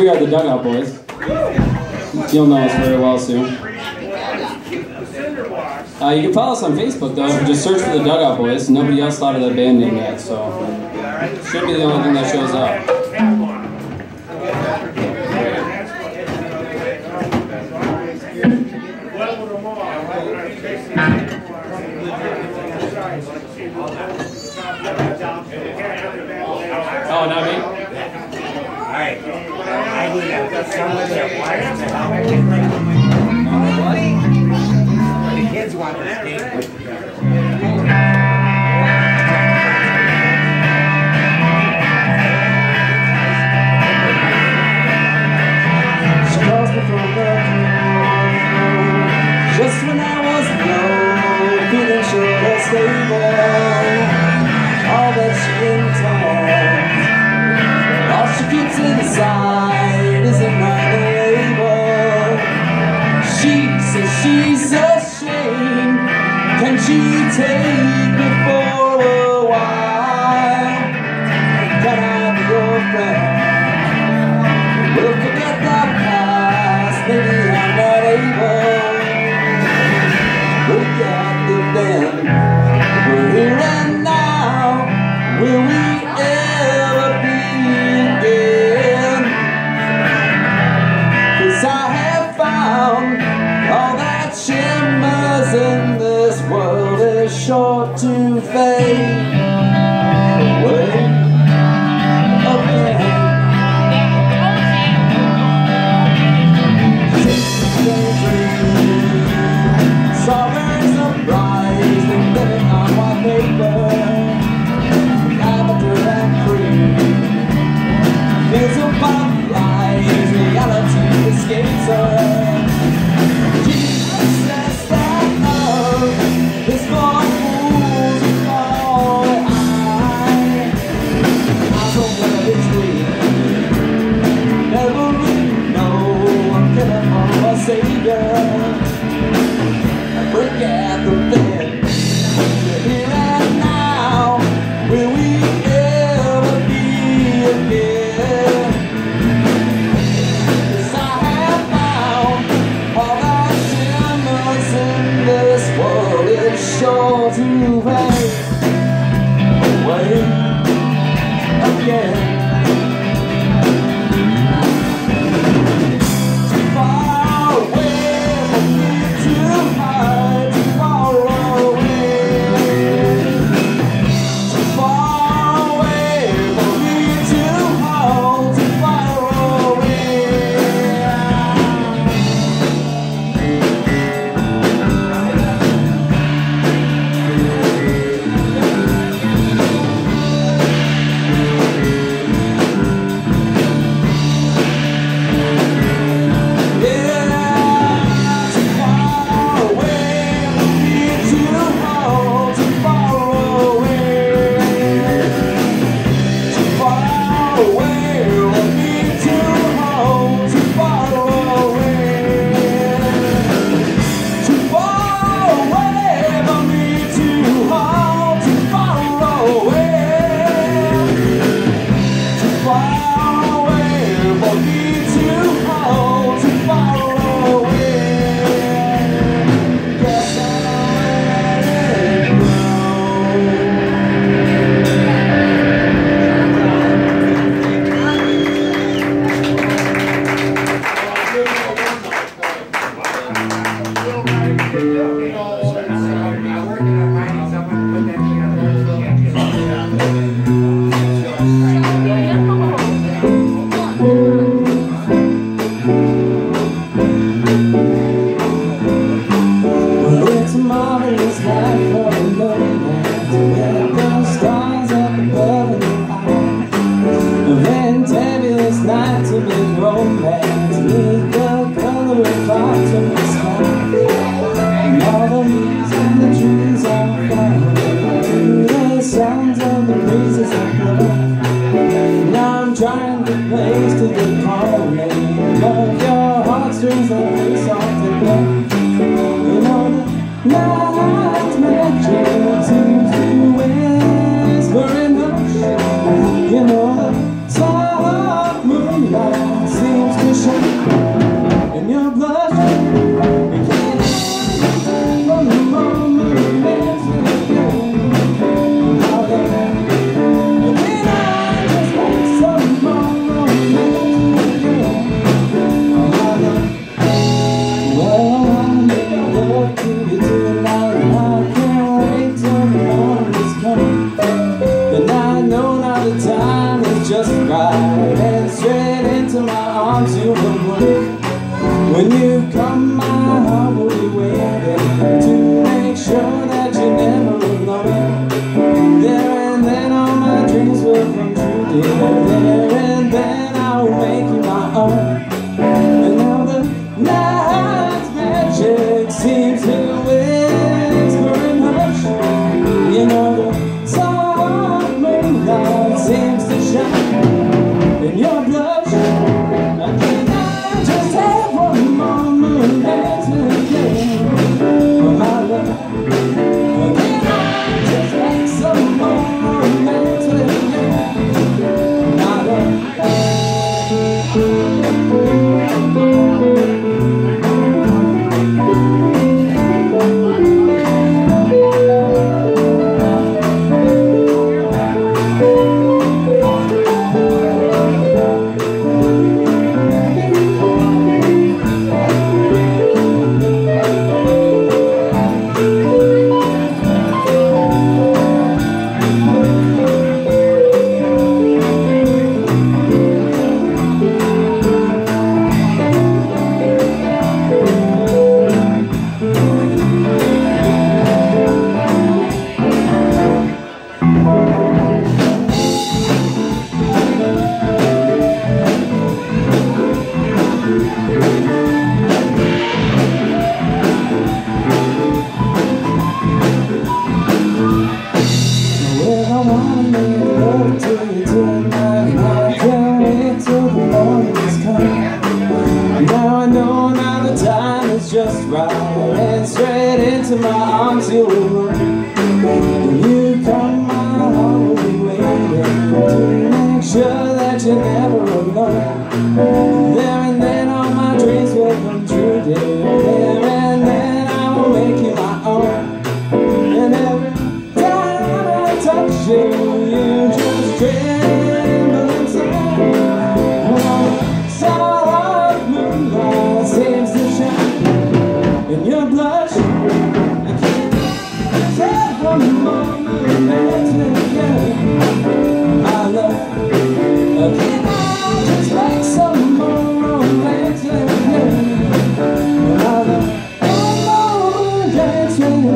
we are the Dugout Boys. You'll know us very well soon. You can follow us on Facebook though. Just search for the Dugout Boys. Nobody else thought of that band name yet, so should be the only thing that shows up. Oh, not me? Alright. I need someone that wants to help me. The kids want to skate. She calls me from the just when I was alone, feeling sure and stable. All that she intends, all she keeps inside is another label. She says she's ashamed. Can she take me for a while? Can I be your friend? We'll forget the past, maybe I'm not able. Look at the then, we're here and now. Will we ever be again? 'Cause I have found all that shimmers in this world is sure to fade away again. Strawberries are bright and living on white paper. Lavender and cream. Fields of butterflies, reality escapes her. Jesus says that love is for fools and for the eye. I don't know it's real. Never really know I'm killing for a savior. Break at the bed. We're here and now. Will we ever be again? 'Cause I have found all that shimmers in this world is sure to fade away again. Too far away from me to hide. Too far away for me to hold. Too far away. moonlight and straight into my arms you will run. When you come, my heart will be waiting to make sure that you're never alone. There and then all my dreams will come true, dear. There and then I will make you my own. And every time I touch you, you just tremble inside. Soft moonlight seems to shine in your blush. I can't tell how long it makes me together. I love you. Just like some more romance together. I love one more dance with you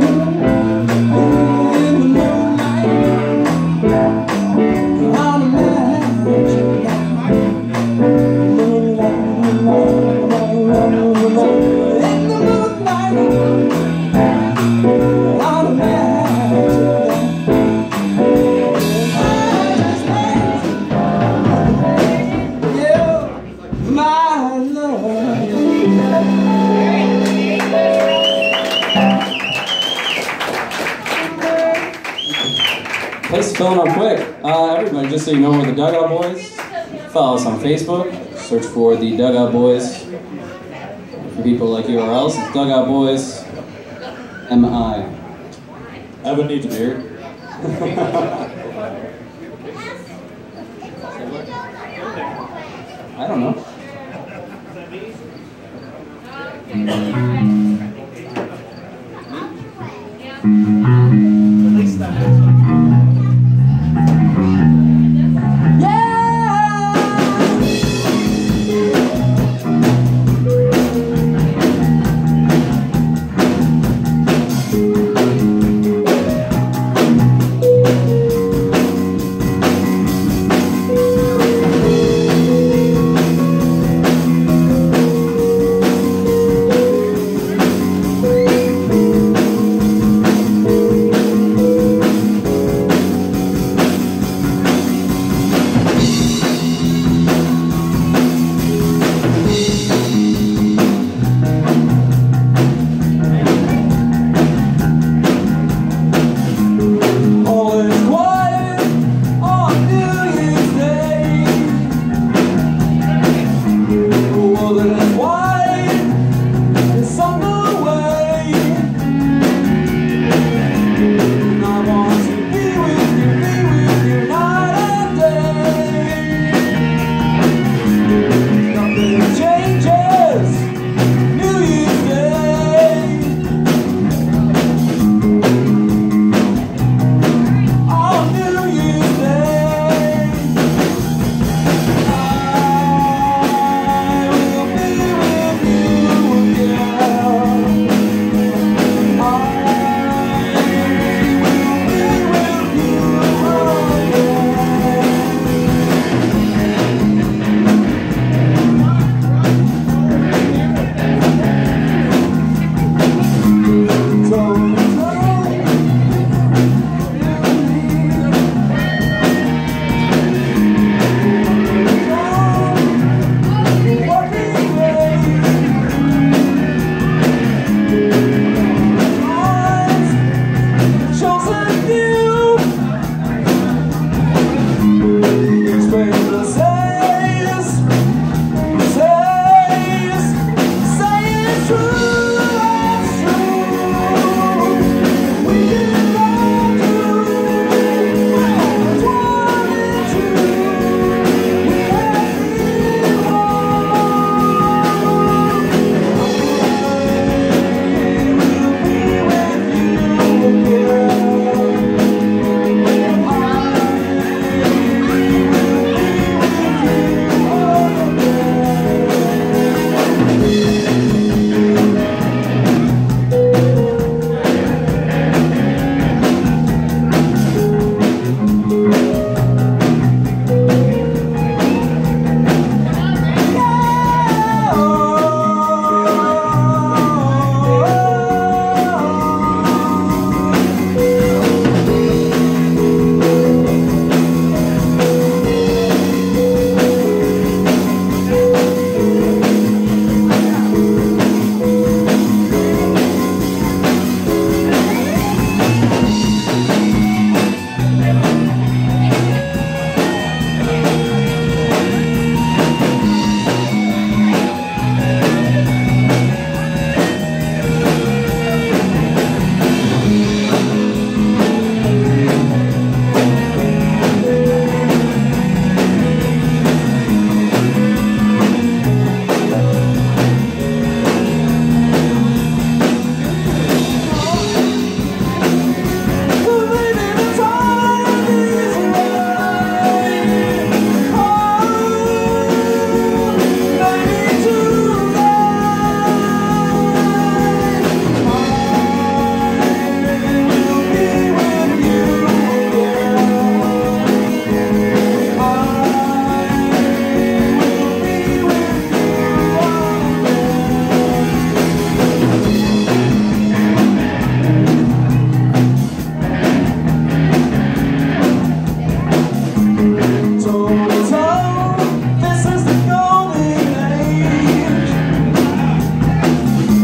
in the moonlight. On the magic Place is filling up quick. Everybody, just so you know, we're the Dugout Boys. Follow us on Facebook. Search for the Dugout Boys. For people like you or else, it's Dugout Boys. M.I. Evan needs a beer. I don't know.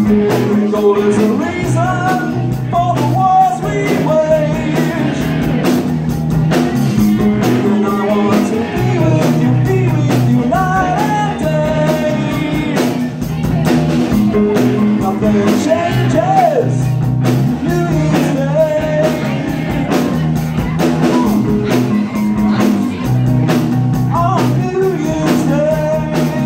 Gold is the reason for the wars we wage. And I want to be with you night and day. Nothing changes, you stay. On New Year's Day.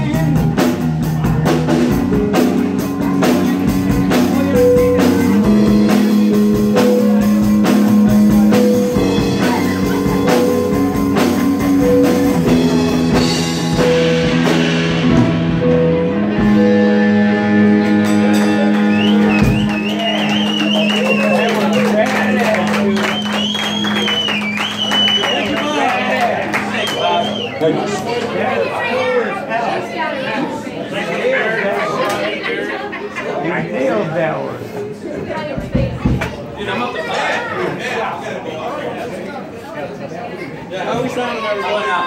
How are we sounding everyone out?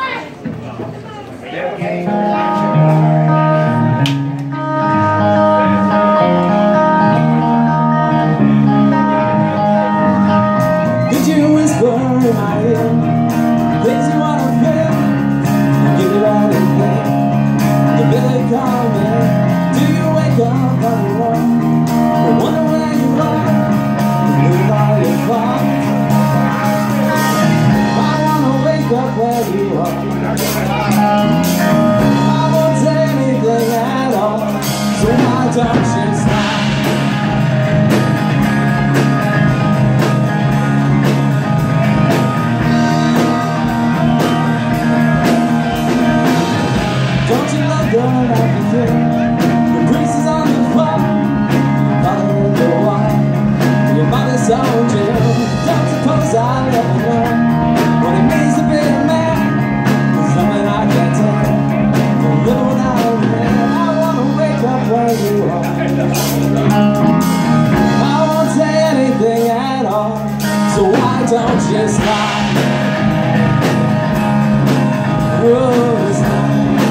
Did you whisper in my ear things you wanna feel? Give it all again. You feel it coming. Do you wake up on your own? You wonder where you are. You live by your clock. I wanna wake up where you are. I won't say anything at all. So why don't you stop? Don't you love going out the kid? The priest is on the floor, father in the wall. Your mother's on jail. Don't suppose I'll ever know what it means to be a man. There's something I can't tell. Don't live without a man. I wanna wake up where you are. I won't say anything at all. So why don't you stop? Oh, stop.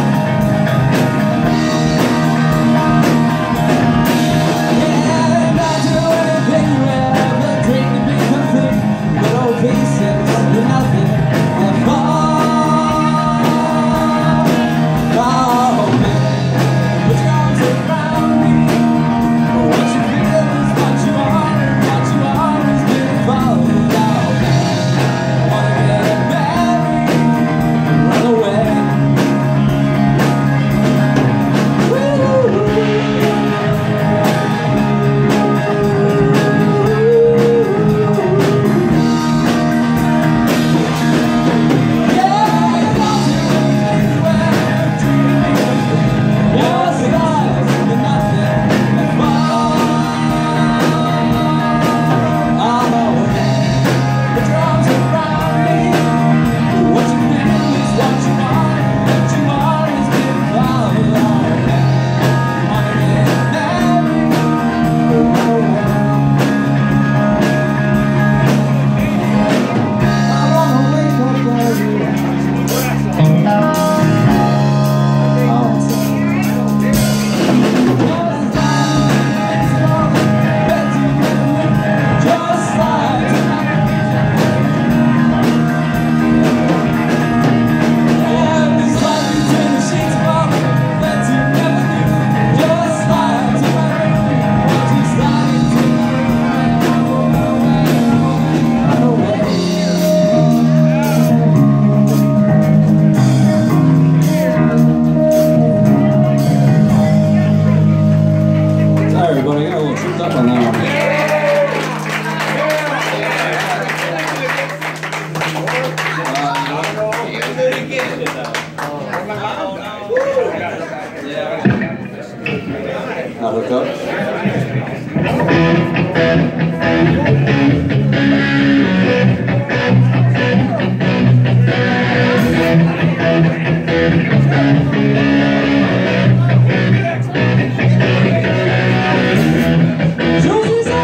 Everybody got a little tripped up on that one. I'll hook up. Joseph's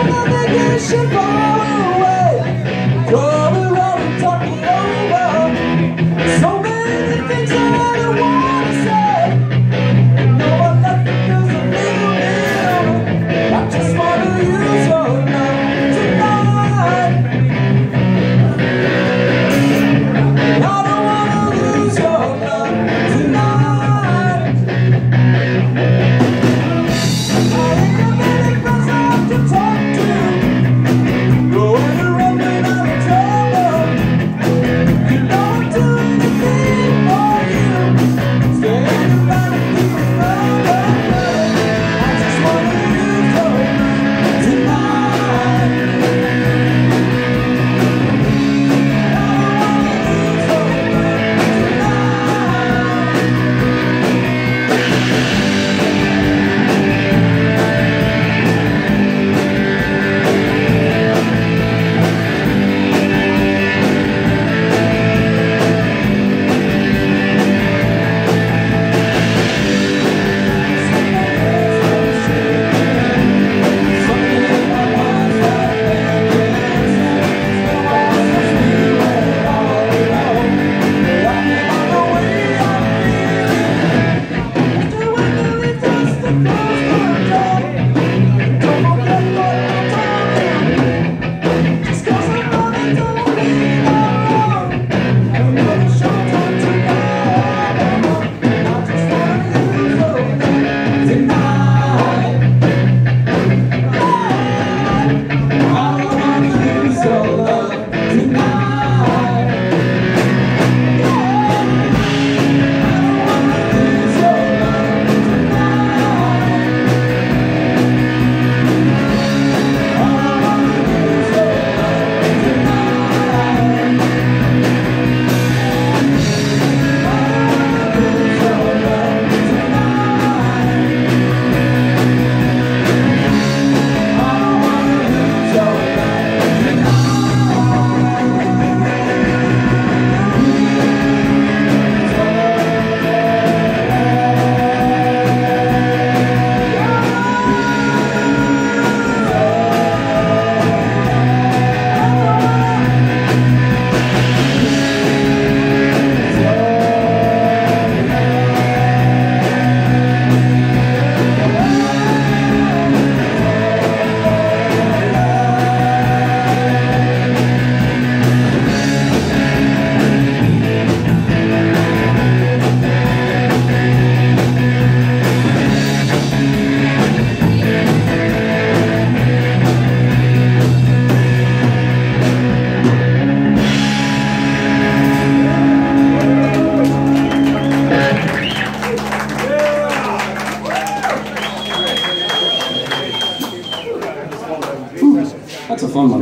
That's a fun one.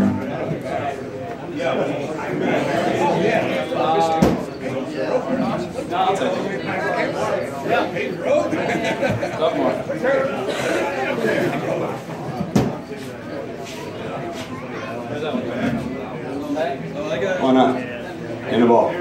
I'll take it. Couple more. Why not? In the ball.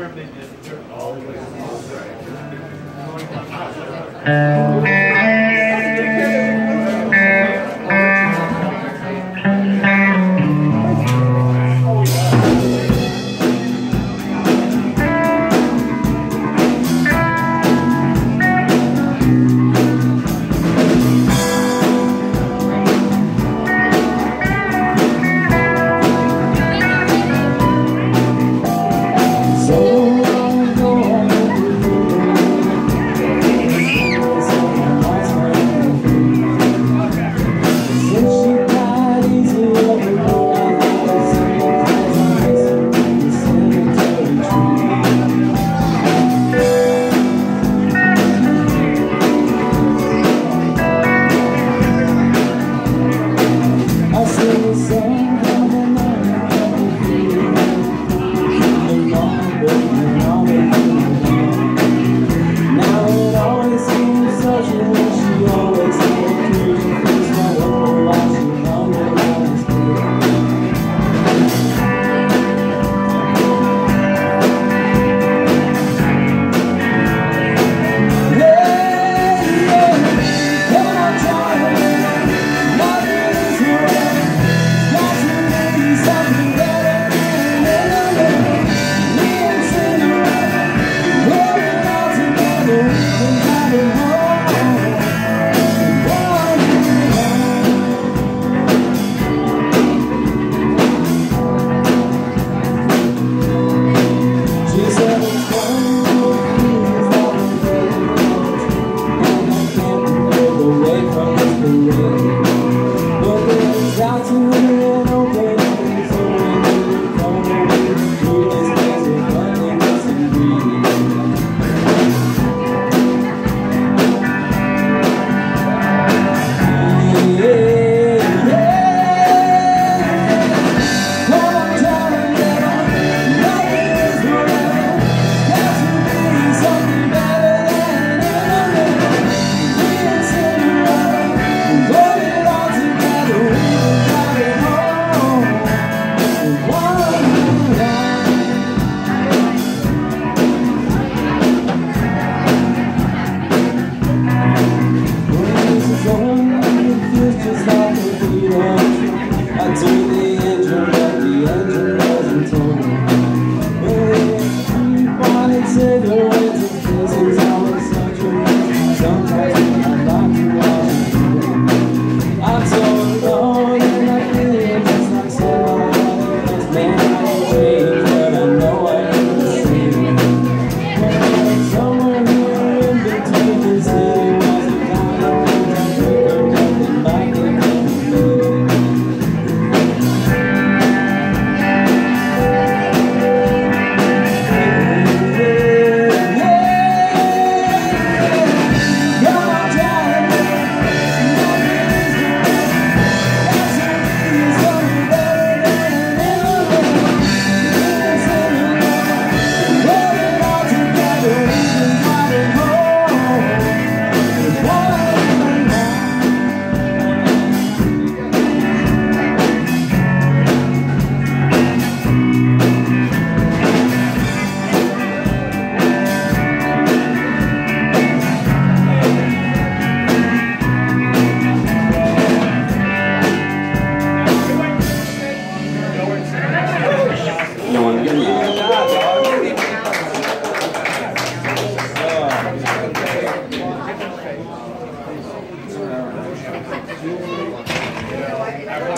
Just like a